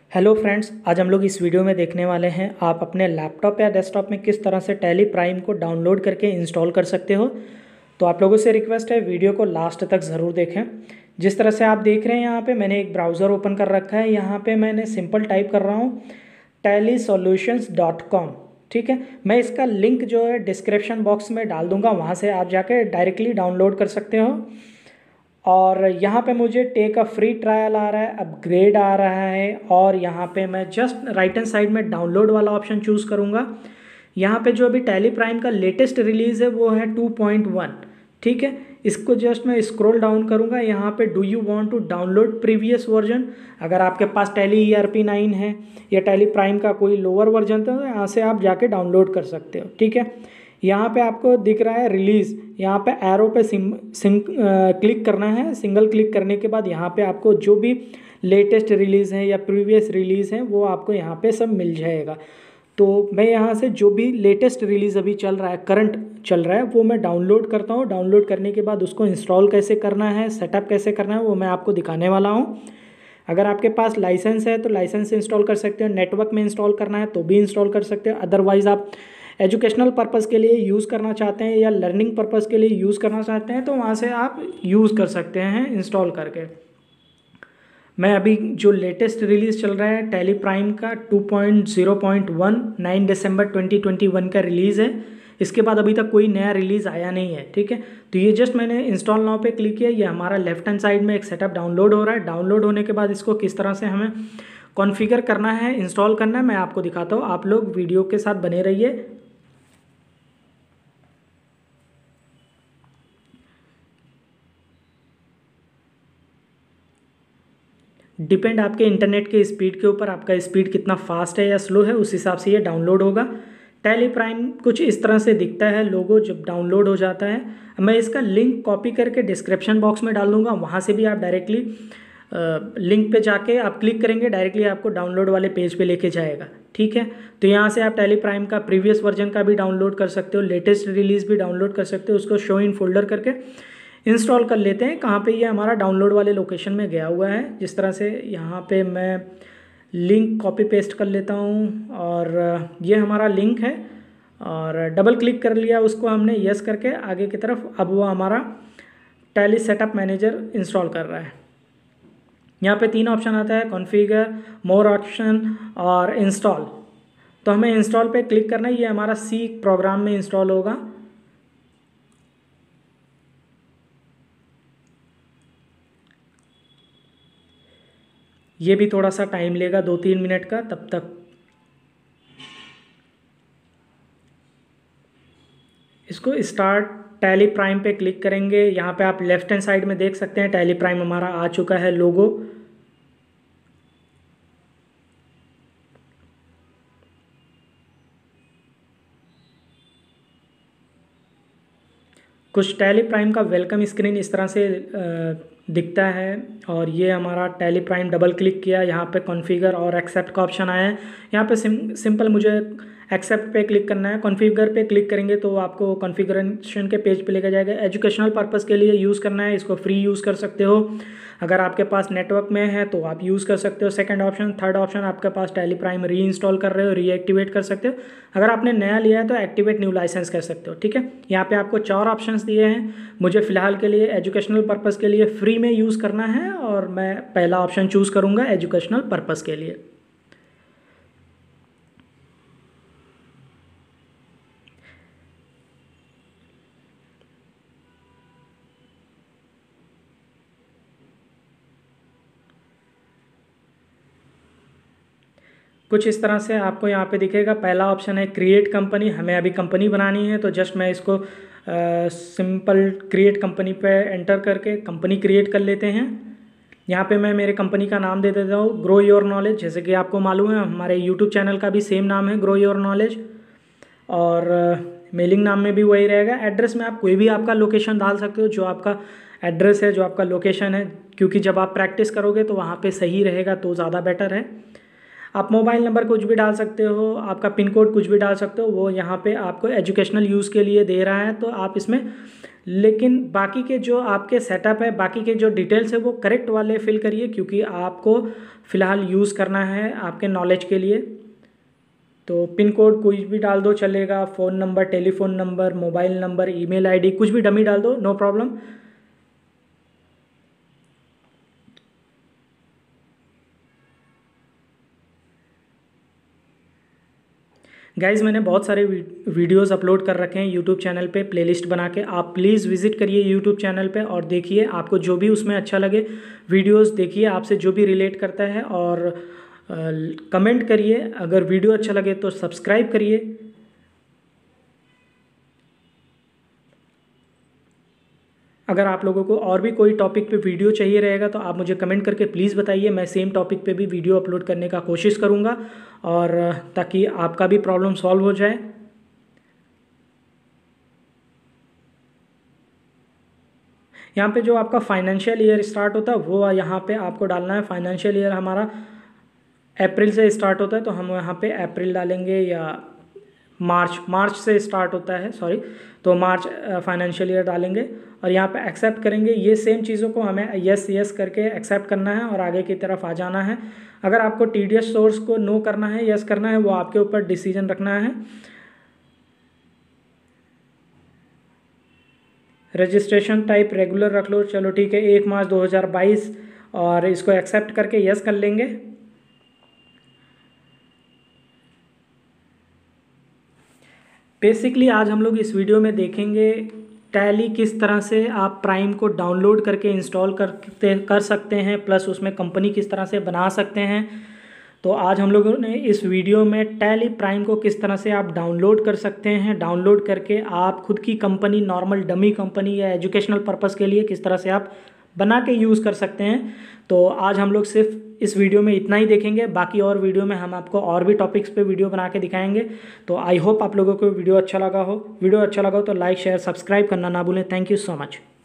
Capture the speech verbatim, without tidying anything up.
Hello friends, आज हम लोग इस वीडियो में देखने वाले हैं आप अपने लैपटॉप या डेस्कटॉप में किस तरह से टैली प्राइम को डाउनलोड करके इंस्टॉल कर सकते हो। तो आप लोगों से रिक्वेस्ट है वीडियो को लास्ट तक ज़रूर देखें। जिस तरह से आप देख रहे हैं यहाँ पे मैंने एक ब्राउज़र ओपन कर रखा है। यहाँ पे मैंने सिंपल टाइप कर रहा हूँ टैली सॉल्यूशंस डॉट कॉम। ठीक है, मैं इसका लिंक जो है डिस्क्रिप्शन बॉक्स में डाल दूँगा, वहाँ से आप जाके डायरेक्टली डाउनलोड कर सकते हो। और यहाँ पे मुझे टेक अ फ्री ट्रायल आ रहा है, अपग्रेड आ रहा है, और यहाँ पे मैं जस्ट राइट हैंड साइड में डाउनलोड वाला ऑप्शन चूज़ करूँगा। यहाँ पे जो अभी टैली प्राइम का लेटेस्ट रिलीज़ है वो है टू पॉइंट वन। ठीक है, इसको जस्ट मैं स्क्रॉल डाउन करूँगा। यहाँ पे do you want to download previous version, अगर आपके पास Tally E R P nine है या टैली प्राइम का कोई लोअर वर्जन था तो यहाँ से आप जाके डाउनलोड कर सकते हो। ठीक है, यहाँ पे आपको दिख रहा है रिलीज़, यहाँ पे एरो पे सिम सिंग क्लिक करना है। सिंगल क्लिक करने के बाद यहाँ पे आपको जो भी लेटेस्ट रिलीज़ है या प्रीवियस रिलीज़ है वो आपको यहाँ पे सब मिल जाएगा। तो मैं यहाँ से जो भी लेटेस्ट रिलीज़ अभी चल रहा है, करंट चल रहा है, वो मैं डाउनलोड करता हूँ। डाउनलोड करने के बाद उसको इंस्टॉल कैसे करना है, सेटअप कैसे करना है, वो मैं आपको दिखाने वाला हूँ। अगर आपके पास लाइसेंस है तो लाइसेंस से इंस्टॉल कर सकते हो, नेटवर्क में इंस्टॉल करना है तो भी इंस्टॉल कर सकते हो। अदरवाइज़ आप एजुकेशनल पर्पज़ के लिए यूज़ करना चाहते हैं या लर्निंग पर्पज़ के लिए यूज़ करना चाहते हैं तो वहाँ से आप यूज़ कर सकते हैं इंस्टॉल करके। मैं अभी जो लेटेस्ट रिलीज़ चल रहा है टैली प्राइम का two point zero point one nine दिसंबर ट्वेंटी ट्वेंटी वन का रिलीज़ है। इसके बाद अभी तक कोई नया रिलीज़ आया नहीं है। ठीक है, तो ये जस्ट मैंने इंस्टॉल नाउ पे क्लिक किया। ये हमारा लेफ्ट हैंड साइड में एक सेटअप डाउनलोड हो रहा है। डाउनलोड होने के बाद इसको किस तरह से हमें कॉन्फ़िगर करना है, इंस्टॉल करना है, मैं आपको दिखाता हूँ। आप लोग वीडियो के साथ बने रहिए। डिपेंड आपके इंटरनेट के स्पीड के ऊपर, आपका स्पीड कितना फास्ट है या स्लो है, उस हिसाब से ये डाउनलोड होगा। टैली प्राइम कुछ इस तरह से दिखता है लोगो जब डाउनलोड हो जाता है। मैं इसका लिंक कॉपी करके डिस्क्रिप्शन बॉक्स में डाल दूँगा, वहाँ से भी आप डायरेक्टली लिंक पे जाके आप क्लिक करेंगे, डायरेक्टली आपको डाउनलोड वाले पेज पे लेके जाएगा। ठीक है, तो यहाँ से आप टैली प्राइम का प्रीवियस वर्जन का भी डाउनलोड कर सकते हो, लेटेस्ट रिलीज़ भी डाउनलोड कर सकते हो। उसको शो इन फोल्डर करके इंस्टॉल कर लेते हैं। कहाँ पे ये हमारा डाउनलोड वाले लोकेशन में गया हुआ है। जिस तरह से यहाँ पे मैं लिंक कॉपी पेस्ट कर लेता हूँ और ये हमारा लिंक है और डबल क्लिक कर लिया उसको हमने यस करके आगे की तरफ। अब वो हमारा टैली सेटअप मैनेजर इंस्टॉल कर रहा है। यहाँ पे तीन ऑप्शन आता है, कॉन्फ़िगर, मोर ऑप्शन और इंस्टॉल। तो हमें इंस्टॉल पे क्लिक करना है। ये हमारा सी प्रोग्राम में इंस्टॉल होगा। ये भी थोड़ा सा टाइम लेगा, दो तीन मिनट का। तब तक इसको स्टार्ट टैली प्राइम पे क्लिक करेंगे। यहाँ पे आप लेफ्ट हैंड साइड में देख सकते हैं टैली प्राइम हमारा आ चुका है लोगो। कुछ टैली प्राइम का वेलकम स्क्रीन इस तरह से दिखता है और ये हमारा टैली प्राइम। डबल क्लिक किया, यहाँ पे कॉन्फ़िगर और एक्सेप्ट का ऑप्शन आया है। यहाँ पे सिम सिंपल मुझे एक्सेप्ट पे क्लिक करना है। कॉन्फ़िगर पे क्लिक करेंगे तो आपको कॉन्फ़िगरेशन के पेज पे लेकर जाएगा। एजुकेशनल पर्पज़ के लिए यूज़ करना है, इसको फ्री यूज़ कर सकते हो। अगर आपके पास नेटवर्क में है तो आप यूज़ कर सकते हो। Second option. थर्ड ऑप्शन, आपके पास टैली प्राइम री इंस्टॉल कर रहे हो, रीएक्टिवेट कर सकते हो। अगर आपने नया लिया है तो एक्टिवेट न्यू लाइसेंस कर सकते हो। ठीक है, यहाँ पे आपको चार ऑप्शंस दिए हैं। मुझे फ़िलहाल के लिए एजुकेशनल पर्पज़ के लिए फ्री में यूज़ करना है और मैं पहला ऑप्शन चूज़ करूँगा एजुकेशनल पर्पज़ के लिए। कुछ इस तरह से आपको यहाँ पे दिखेगा। पहला ऑप्शन है क्रिएट कंपनी। हमें अभी कंपनी बनानी है तो जस्ट मैं इसको सिंपल क्रिएट कंपनी पे एंटर करके कंपनी क्रिएट कर लेते हैं। यहाँ पे मैं मेरे कंपनी का नाम दे देता हूँ ग्रो योर नॉलेज। जैसे कि आपको मालूम है हमारे यूट्यूब चैनल का भी सेम नाम है ग्रो योर नॉलेज, और मेलिंग नाम में भी वही रहेगा। एड्रेस में आप कोई भी आपका लोकेशन डाल सकते हो, जो आपका एड्रेस है, जो आपका लोकेशन है, क्योंकि जब आप प्रैक्टिस करोगे तो वहाँ पे सही रहेगा तो ज़्यादा बेटर है। आप मोबाइल नंबर कुछ भी डाल सकते हो, आपका पिन कोड कुछ भी डाल सकते हो, वो यहाँ पे आपको एजुकेशनल यूज़ के लिए दे रहा है तो आप इसमें, लेकिन बाकी के जो आपके सेटअप है, बाकी के जो डिटेल्स है वो करेक्ट वाले फिल करिए, क्योंकि आपको फ़िलहाल यूज़ करना है आपके नॉलेज के लिए। तो पिन कोड कुछ भी डाल दो चलेगा, phone number, telephone number, mobile number, email ID, कुछ भी डमी डाल दो, नो प्रॉब्लम। गाइज़ मैंने बहुत सारे वीडियोस अपलोड कर रखे हैं यूट्यूब चैनल पे प्लेलिस्ट बना के, आप प्लीज़ विजिट करिए यूट्यूब चैनल पे और देखिए, आपको जो भी उसमें अच्छा लगे वीडियोस देखिए, आपसे जो भी रिलेट करता है, और कमेंट करिए। अगर वीडियो अच्छा लगे तो सब्सक्राइब करिए। अगर आप लोगों को और भी कोई टॉपिक पे वीडियो चाहिए रहेगा तो आप मुझे कमेंट करके प्लीज़ बताइए, मैं सेम टॉपिक पे भी वीडियो अपलोड करने का कोशिश करूँगा, और ताकि आपका भी प्रॉब्लम सॉल्व हो जाए। यहाँ पे जो आपका फाइनेंशियल ईयर स्टार्ट होता है वो यहाँ पे आपको डालना है। फाइनेंशियल ईयर हमारा अप्रैल से स्टार्ट होता है तो हम यहाँ पे अप्रैल डालेंगे, या मार्च मार्च से स्टार्ट होता है, सॉरी, तो मार्च फाइनेंशियल ईयर डालेंगे और यहाँ पे एक्सेप्ट करेंगे। ये सेम चीज़ों को हमें यस यस करके एक्सेप्ट करना है और आगे की तरफ आ जाना है। अगर आपको टी डी एस सोर्स को नो करना है, यस करना है, वो आपके ऊपर डिसीजन रखना है। रजिस्ट्रेशन टाइप रेगुलर रख लो, चलो ठीक है, एक मार्च दो हज़ार बाईस, और इसको एक्सेप्ट करके यस कर लेंगे। बेसिकली आज हम लोग इस वीडियो में देखेंगे टैली किस तरह से आप प्राइम को डाउनलोड करके इंस्टॉल करते कर सकते हैं, प्लस उसमें कंपनी किस तरह से बना सकते हैं। तो आज हम लोगों ने इस वीडियो में टैली प्राइम को किस तरह से आप डाउनलोड कर सकते हैं, डाउनलोड करके आप खुद की कंपनी, नॉर्मल डमी कंपनी या एजुकेशनल पर्पस के लिए किस तरह से आप बना के यूज़ कर सकते हैं। तो आज हम लोग सिर्फ इस वीडियो में इतना ही देखेंगे, बाकी और वीडियो में हम आपको और भी टॉपिक्स पे वीडियो बना के दिखाएंगे। तो आई होप आप लोगों को वीडियो अच्छा लगा हो। वीडियो अच्छा लगा हो तो लाइक, शेयर, सब्सक्राइब करना ना भूलें। Thank you so much.